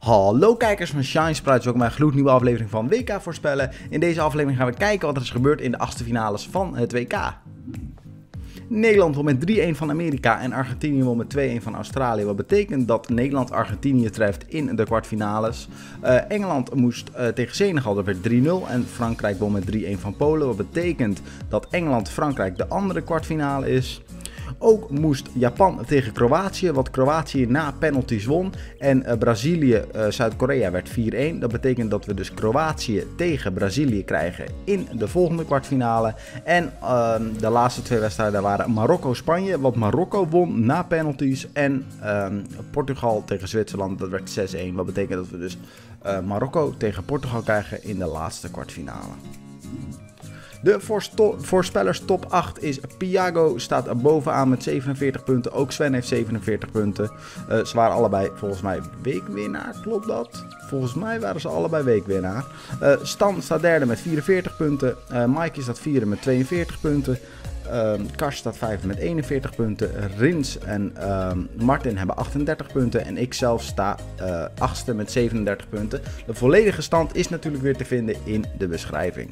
Hallo kijkers van Shine Sprites, welkom bij een gloednieuwe aflevering van WK voorspellen. In deze aflevering gaan we kijken wat er is gebeurd in de achtste finales van het WK. Nederland won met 3-1 van Amerika en Argentinië won met 2-1 van Australië. Wat betekent dat Nederland Argentinië treft in de kwartfinales. Engeland moest tegen Senegal, dat werd 3-0 en Frankrijk won met 3-1 van Polen. Wat betekent dat Engeland-Frankrijk de andere kwartfinale is. Ook moest Japan tegen Kroatië, wat Kroatië na penalties won. En Brazilië-Zuid-Korea werd 4-1. Dat betekent dat we dus Kroatië tegen Brazilië krijgen in de volgende kwartfinale. En de laatste twee wedstrijden waren Marokko-Spanje, wat Marokko won na penalties. En Portugal tegen Zwitserland, dat werd 6-1. Wat betekent dat we dus Marokko tegen Portugal krijgen in de laatste kwartfinale. De voorspellers top 8 is Piago, staat bovenaan met 47 punten. Ook Sven heeft 47 punten. Ze waren allebei volgens mij weekwinnaar, klopt dat? Volgens mij waren ze allebei weekwinnaar. Stan staat derde met 44 punten. Maaike staat vierde met 42 punten. Kars staat vijfde met 41 punten. Rins en Martin hebben 38 punten. En ik zelf sta achtste met 37 punten. De volledige stand is natuurlijk weer te vinden in de beschrijving.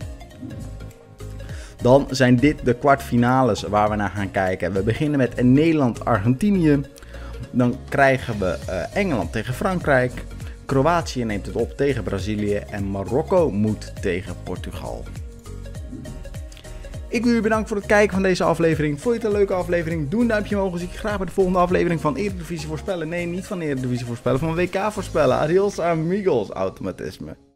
Dan zijn dit de kwartfinales waar we naar gaan kijken. We beginnen met Nederland-Argentinië. Dan krijgen we Engeland tegen Frankrijk. Kroatië neemt het op tegen Brazilië. En Marokko moet tegen Portugal. Ik wil u bedanken voor het kijken van deze aflevering. Vond je het een leuke aflevering? Doe een duimpje omhoog. Zie ik graag bij de volgende aflevering van Eredivisie voorspellen. Nee, niet van Eredivisie voorspellen, van WK voorspellen. Adios amigos, automatisme.